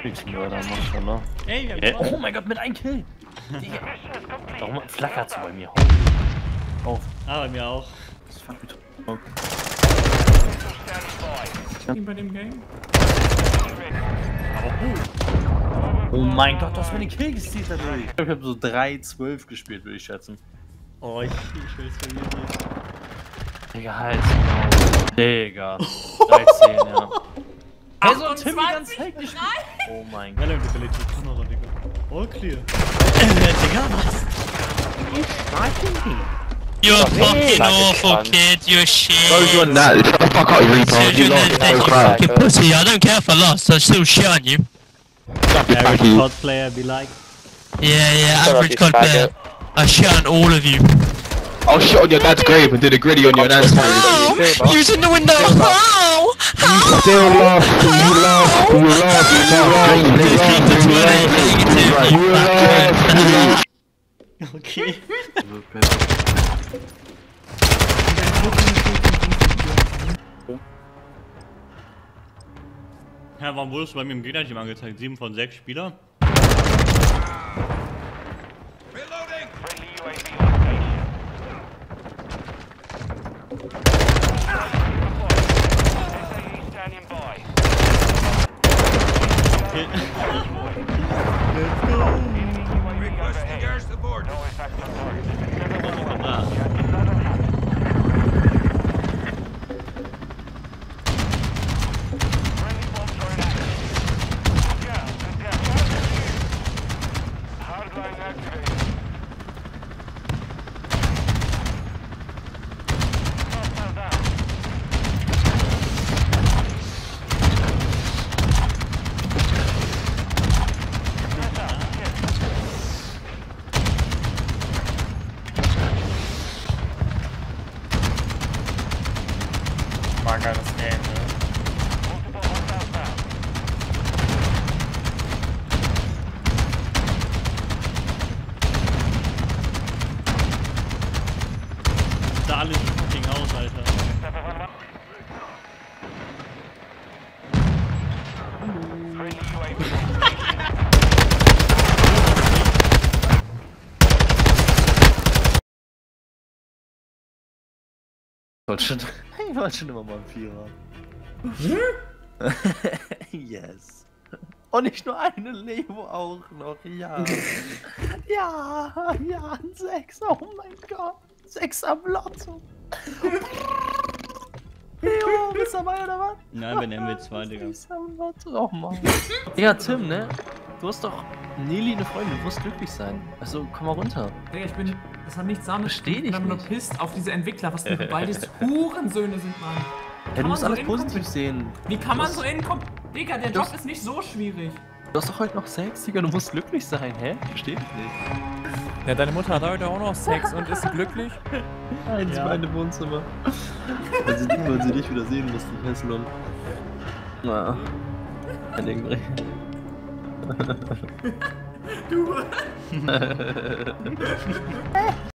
Lieblingsmörder, Monster, ne? Ey, wir haben Oh mein Gott, mit einem Kill! Digga. Warum flackert so bei mir? Auf. Ah, bei mir auch. Das fuck mit. Okay. Bei dem Game? Oh mein Gott, du hast mir den Kill gestealt dadurch. Ich hab so 3-12 gespielt, würde ich schätzen. Oh, ich will es verlieren. Digga, halt. Digga. 13, ja. Hey, so hat Tim die ganze Zeit gespielt. Oh mein Gott. Melon, die die Kamera, Digga. All clear. Digga, was? You're fucking awful, kid. You're shit. No, you're not. Shut the fuck up, you retard. You lost. No crap. You pussy. I don't care if I lost. I still shit on you. Average COD player be like. Yeah, average COD player. I shit on all of you. I'll shit on your dad's grave and do the gritty on your dad's grave. Oh, he was in the window. Oh, You still lost. You lost. You lost. You lost. You lost. Okay. Ja, warum wurdest du bei mir im Gegnerteam angezeigt? 7 von 6 Spieler? War geiles Game, ne? Da alle im fucking Haus, Alter. Ich wollte schon immer mal ein Vierer. Yes. Und nicht nur eine Leo auch noch, ja. Ja, ein 6, oh mein Gott. 6 am Lotto. Leo, bist du dabei oder was? Nein, bin MW2, Digga. 6 am Lotto, oh Mann. Ja, Tim, ne? Du hast doch Nelly eine Freundin, du musst glücklich sein. Also, komm mal runter. Digga, das hat nichts damit zu Versteh tun, dich wenn man nur nicht. pisst auf diese Entwickler, was für beides Hurensöhne sind, Mann. Ja, du musst alles hinkommen? positiv sehen. Wie kann man so hinkommen? Digga, der Job ist nicht so schwierig. Du hast doch heute noch Sex, Digga, du musst glücklich sein, hä? Versteh ich nicht. Ja, deine Mutter hat heute auch noch Sex und ist glücklich. Nein, sie war in dem Wohnzimmer. Weil sie dich wieder sehen musste, Heslon. Na, ein Ding. Du.